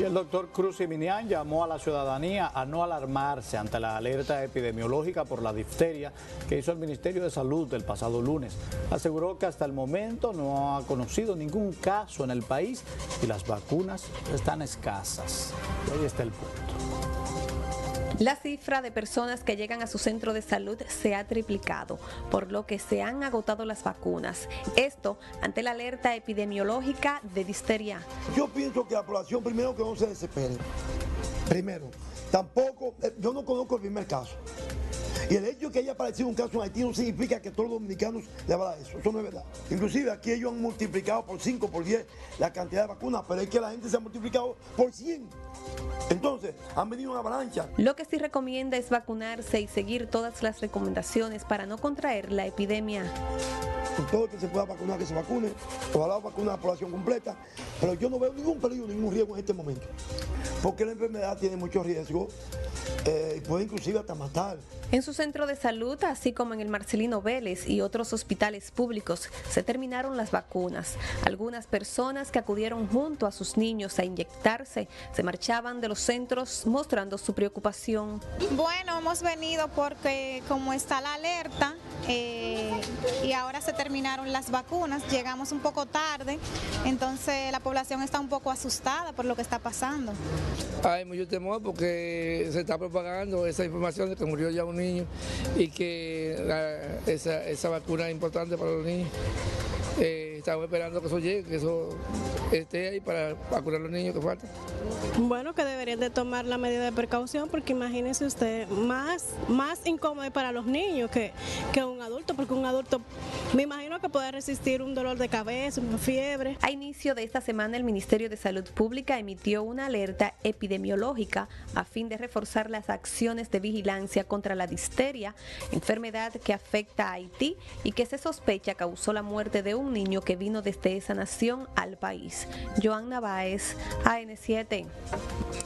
Y el doctor Cruz Siminian llamó a la ciudadanía a no alarmarse ante la alerta epidemiológica por la difteria que hizo el Ministerio de Salud el pasado lunes. Aseguró que hasta el momento no ha conocido ningún caso en el país y las vacunas están escasas. Y ahí está el punto. La cifra de personas que llegan a su centro de salud se ha triplicado, por lo que se han agotado las vacunas. Esto ante la alerta epidemiológica de difteria. Yo pienso que la población primero que no se desespere. Primero, tampoco, yo no conozco el primer caso. Y el hecho de que haya aparecido un caso en Haití no significa que todos los dominicanos le va a dar eso. Eso no es verdad. Inclusive aquí ellos han multiplicado por 5, por 10 la cantidad de vacunas, pero es que la gente se ha multiplicado por 100. Entonces, han venido una avalancha. Lo que sí recomienda es vacunarse y seguir todas las recomendaciones para no contraer la epidemia. Todo el que se pueda vacunar, que se vacune. Ojalá vacune a la población completa. Pero yo no veo ningún peligro, ningún riesgo en este momento. Porque la enfermedad tiene mucho riesgo y puede inclusive hasta matar. En su centro de salud, así como en el Marcelino Vélez y otros hospitales públicos, se terminaron las vacunas. Algunas personas que acudieron junto a sus niños a inyectarse se marchaban de los centros mostrando su preocupación. Bueno, hemos venido porque como está la alerta y ahora se terminaron las vacunas, llegamos un poco tarde, entonces la población está un poco asustada por lo que está pasando. Hay mucho temor porque se está propagando esa información de que murió ya un niño y que esa vacuna es importante para los niños. Estamos esperando que eso llegue, que eso esté ahí para vacunar a los niños que faltan. Bueno, que deberían de tomar la medida de precaución porque imagínese usted, más incómodo para los niños que un adulto, porque un adulto me imagino que puede resistir un dolor de cabeza, una fiebre. A inicio de esta semana el Ministerio de Salud Pública emitió una alerta epidemiológica a fin de reforzar las acciones de vigilancia contra la difteria, enfermedad que afecta a Haití y que se sospecha causó la muerte de un niño que vino desde esa nación al país. Joanna Báez, AN7.